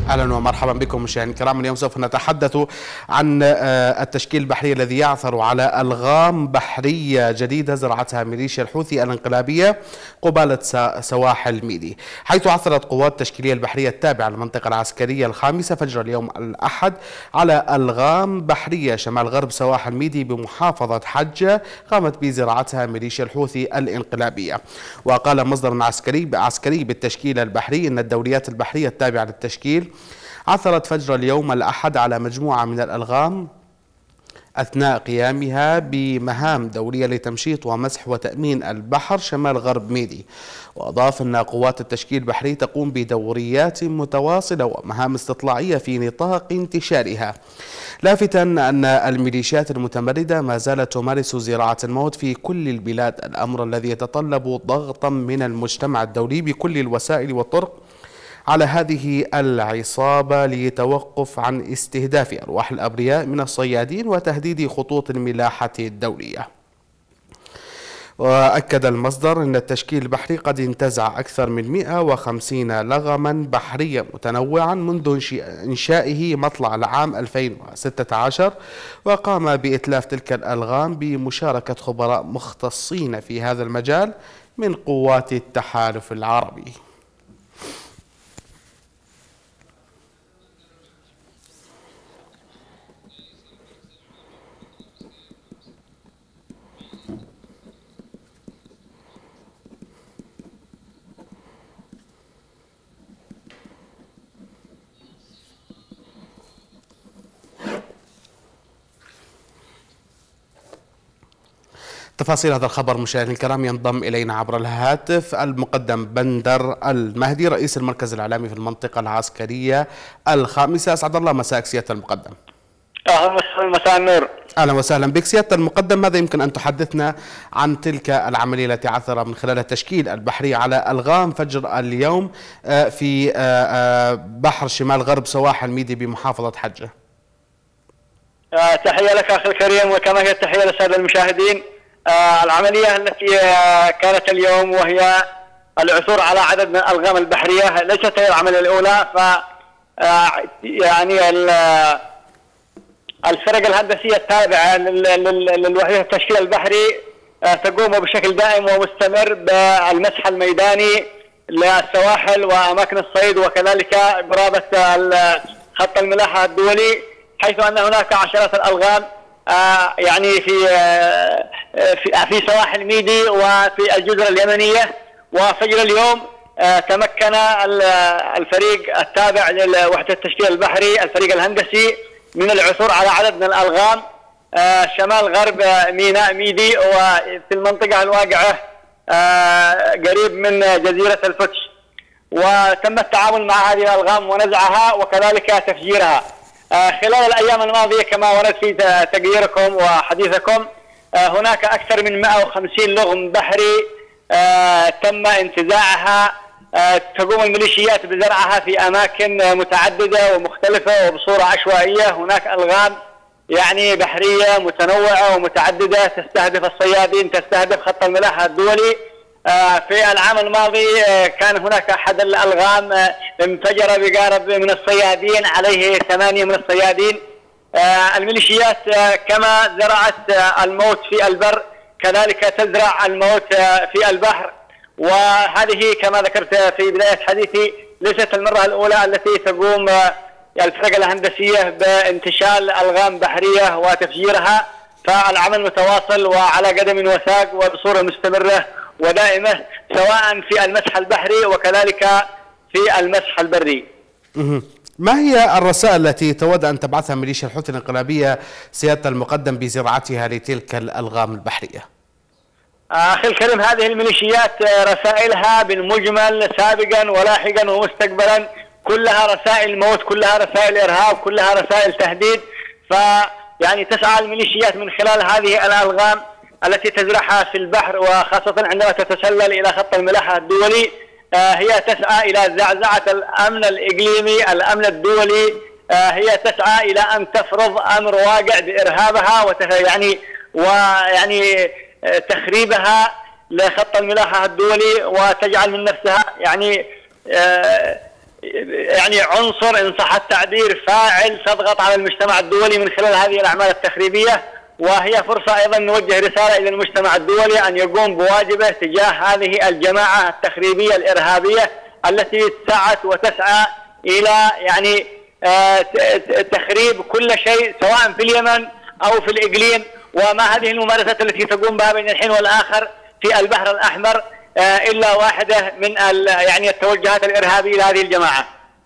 اهلا ومرحبا بكم مشاهدينا الكرام. اليوم سوف نتحدث عن التشكيل البحري الذي يعثر على الغام بحريه جديده زرعتها ميليشيا الحوثي الانقلابيه قباله سواحل ميدي، حيث عثرت قوات التشكيليه البحريه التابعه للمنطقه العسكريه الخامسه فجر اليوم الاحد على الغام بحريه شمال غرب سواحل ميدي بمحافظه حجه قامت بزراعتها ميليشيا الحوثي الانقلابيه. وقال مصدر عسكري بالتشكيل البحري ان الدوريات البحريه التابعه للتشكيل عثرت فجر اليوم الأحد على مجموعة من الألغام أثناء قيامها بمهام دورية لتمشيط ومسح وتأمين البحر شمال غرب ميدي. وأضاف أن قوات التشكيل البحري تقوم بدوريات متواصلة ومهام استطلاعية في نطاق انتشارها، لافتا أن الميليشيات المتمردة ما زالت تمارس زراعة الموت في كل البلاد، الأمر الذي يتطلب ضغطا من المجتمع الدولي بكل الوسائل والطرق على هذه العصابة ليتوقف عن استهداف أرواح الأبرياء من الصيادين وتهديد خطوط الملاحة الدولية. وأكد المصدر أن التشكيل البحري قد انتزع أكثر من 150 لغما بحريا متنوعا منذ إنشائه مطلع العام 2016، وقام بإتلاف تلك الألغام بمشاركة خبراء مختصين في هذا المجال من قوات التحالف العربي. تفاصيل هذا الخبر مشاهدينا الكرام ينضم إلينا عبر الهاتف المقدم بندر المهدي رئيس المركز الإعلامي في المنطقة العسكرية الخامسة. أسعد الله مساءك سيادة المقدم. أهلا وسهلا، مساء النور. أهلا وسهلا بك سيادة المقدم. ماذا يمكن أن تحدثنا عن تلك العملية التي عثر من خلالها التشكيل البحري على ألغام فجر اليوم في بحر شمال غرب سواحل ميدي بمحافظة حجة؟ تحية لك أخي الكريم، وكما هي التحية للسادة المشاهدين. العملية التي كانت اليوم وهي العثور على عدد من الألغام البحرية ليست هي العملية الأولى، يعني الفرق الهندسية التابعة للوحدة التشكيل البحري تقوم بشكل دائم ومستمر بالمسح الميداني للسواحل وأماكن الصيد وكذلك قرابة خط الملاحة الدولي، حيث أن هناك عشرات الألغام يعني في سواحل ميدي وفي الجزر اليمنية. وفجر اليوم تمكن الفريق التابع لوحدة التشكيل البحري الفريق الهندسي من العثور على عدد من الألغام شمال غرب ميناء ميدي وفي المنطقة الواقعة قريب من جزيرة الفتش، وتم التعامل مع هذه الألغام ونزعها وكذلك تفجيرها خلال الأيام الماضية. كما ورد في تقريركم وحديثكم هناك أكثر من 150 لغم بحري تم انتزاعها، تقوم الميليشيات بزرعها في أماكن متعددة ومختلفة وبصورة عشوائية. هناك ألغام يعني بحرية متنوعة ومتعددة تستهدف الصيادين، تستهدف خط الملاحة الدولي. في العام الماضي كان هناك أحد الألغام انفجر بقارب من الصيادين، عليه 8 من الصيادين. الميليشيات كما زرعت الموت في البر كذلك تزرع الموت في البحر، وهذه كما ذكرت في بداية حديثي ليست المرة الأولى التي تقوم الفرق الهندسية بانتشال ألغام بحرية وتفجيرها، فالعمل متواصل وعلى قدم وساق وبصورة مستمرة ودائمة سواء في المسح البحري وكذلك في المسح البري. ما هي الرسائل التي تود أن تبعثها ميليشيا الحوثي الانقلابية سيادة المقدم بزراعتها لتلك الألغام البحرية؟ أخي الكريم، هذه الميليشيات رسائلها بالمجمل سابقا ولاحقا ومستقبلا كلها رسائل موت، كلها رسائل إرهاب، كلها رسائل تهديد. فيعني تسعى الميليشيات من خلال هذه الألغام التي تزرعها في البحر وخاصة عندما تتسلل إلى خط الملاحة الدولي، هي تسعى إلى زعزعة الأمن الإقليمي، الأمن الدولي. هي تسعى إلى أن تفرض أمر واقع بإرهابها ويعني تخريبها لخط الملاحة الدولي، وتجعل من نفسها يعني يعني عنصر إن صح التعبير فاعل تضغط على المجتمع الدولي من خلال هذه الأعمال التخريبية، وهي فرصة أيضا نوجه رسالة إلى المجتمع الدولي أن يقوم بواجبه تجاه هذه الجماعة التخريبية الإرهابية التي سعت وتسعى إلى يعني تخريب كل شيء سواء في اليمن أو في الإقليم. وما هذه الممارسات التي تقوم بها بين الحين والآخر في البحر الأحمر إلا واحدة من يعني التوجهات الإرهابية لهذه الجماعة.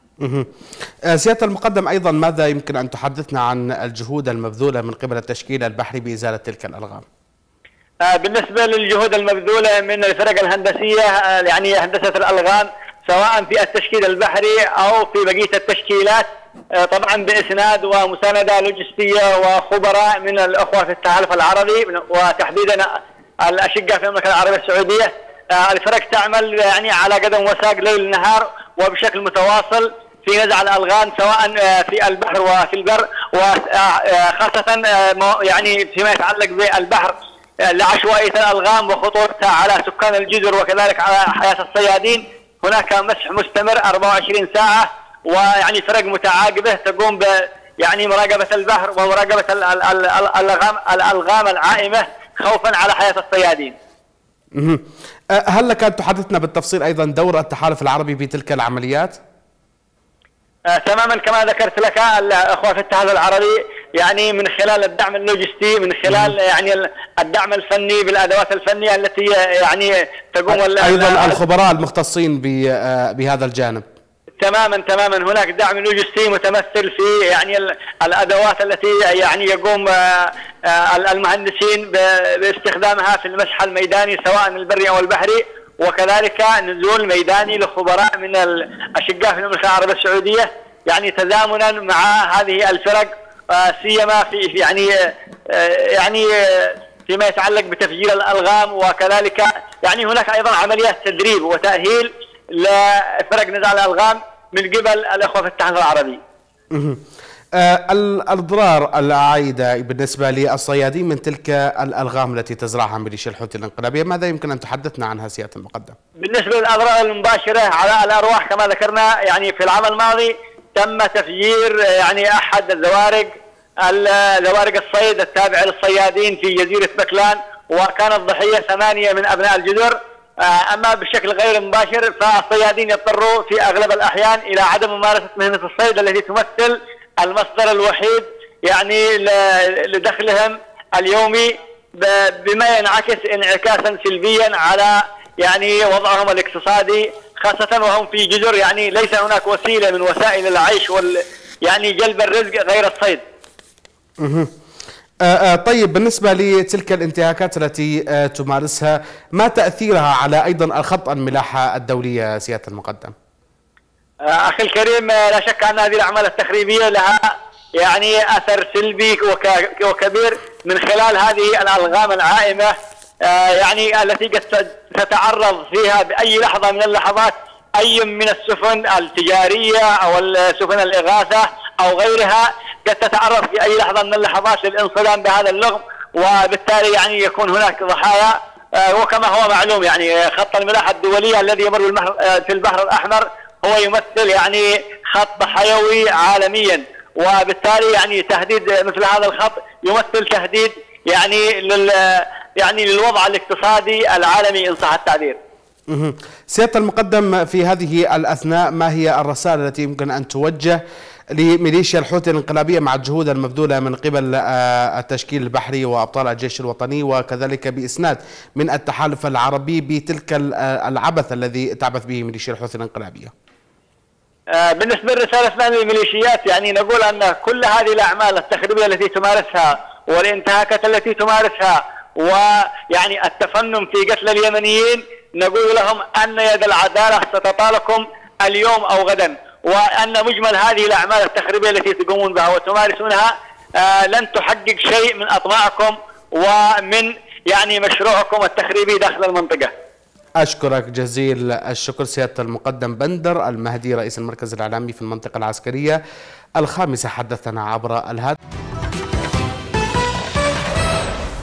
سيادة المقدم، أيضا ماذا يمكن أن تحدثنا عن الجهود المبذولة من قبل التشكيل البحري بإزالة تلك الألغام؟ بالنسبة للجهود المبذولة من الفرق الهندسية يعني هندسة الألغام سواء في التشكيل البحري أو في بقية التشكيلات، طبعا بإسناد ومساندة لوجستية وخبراء من الأخوة في التحالف العربي وتحديدا الأشقاء في المملكة العربية السعودية. الفرق تعمل يعني على قدم وساق ليل نهار وبشكل متواصل في نزع الألغام سواء في البحر وفي البر، وخاصة يعني فيما يتعلق بالبحر لعشوائية الألغام وخطورتها على سكان الجزر وكذلك على حياة الصيادين. هناك مسح مستمر 24 ساعة، ويعني فرق متعاقبة تقوم يعني مراقبة البحر ومراقبة الألغام العائمة خوفا على حياة الصيادين. هل لك أن تحدثنا بالتفصيل أيضا دور التحالف العربي في تلك العمليات؟ تماما كما ذكرت لك، الأخوة في التحالف العربي يعني من خلال الدعم اللوجستي، من خلال يعني الدعم الفني بالأدوات الفنية التي يعني تقوم أيضا الخبراء المختصين بهذا الجانب. تماما هناك دعم لوجستي متمثل في يعني الادوات التي يعني يقوم المهندسين باستخدامها في المسح الميداني سواء البري او البحري، وكذلك نزول ميداني لخبراء من الاشقاء في المملكه العربيه السعوديه يعني تزامنا مع هذه الفرق، سيما في يعني فيما يتعلق بتفجير الالغام، وكذلك يعني هناك ايضا عمليات تدريب وتاهيل لفرق نزع الألغام من قبل الأخوة في التحالف العربي. الأضرار العائدة بالنسبة للصيادين من تلك الألغام التي تزرعها ميليشيا الحوثي الانقلابية، ماذا يمكن أن تحدثنا عنها سيادة المقدم؟ بالنسبة للأضرار المباشرة على الأرواح كما ذكرنا، يعني في العام الماضي تم تفجير يعني أحد زوارق الصيد التابعة للصيادين في جزيرة بكلان، وكانت ضحية 8 من أبناء الجزر. أما بشكل غير مباشر فالصيادين يضطروا في أغلب الأحيان إلى عدم ممارسة مهنة الصيد التي تمثل المصدر الوحيد يعني لدخلهم اليومي، بما ينعكس انعكاسا سلبيا على يعني وضعهم الاقتصادي، خاصة وهم في جزر يعني ليس هناك وسيلة من وسائل العيش يعني جلب الرزق غير الصيد. طيب، بالنسبة لتلك الانتهاكات التي تمارسها، ما تأثيرها على أيضا الخط الملاحة الدولية سيادة المقدم؟ أخي الكريم، لا شك أن هذه الأعمال التخريبية لها يعني أثر سلبي وكبير من خلال هذه الألغام العائمة يعني التي قد تتعرض فيها بأي لحظة من اللحظات أي من السفن التجارية أو السفن الإغاثة أو غيرها، قد تتعرض في أي لحظة من اللحظات للانصدام بهذا اللغم، وبالتالي يعني يكون هناك ضحايا. وكما هو معلوم يعني خط الملاحة الدولية الذي يمر في البحر الأحمر هو يمثل يعني خط حيوي عالميا، وبالتالي يعني تهديد مثل هذا الخط يمثل تهديد يعني للوضع الاقتصادي العالمي إن صح التعبير. سيادة المقدم، في هذه الأثناء ما هي الرسائل التي يمكن أن توجه لميليشيا الحوثي الانقلابية مع الجهود المبذولة من قبل التشكيل البحري وأبطال الجيش الوطني وكذلك بإسناد من التحالف العربي بتلك العبث الذي تعبث به ميليشيا الحوثي الانقلابية؟ بالنسبة لرسالتنا للميليشيات يعني نقول أن كل هذه الأعمال التخريبية التي تمارسها والانتهاكات التي تمارسها ويعني التفنن في قتل اليمنيين، نقول لهم أن يد العدالة ستطالكم اليوم أو غدا، وأن مجمل هذه الأعمال التخريبية التي تقومون بها وتمارسونها لن تحقق شيء من أطماعكم ومن يعني مشروعكم التخريبي داخل المنطقة. أشكرك جزيل الشكر سيادة المقدم بندر المهدي، رئيس المركز الإعلامي في المنطقة العسكرية الخامسة، حدثنا عبر الهاتف.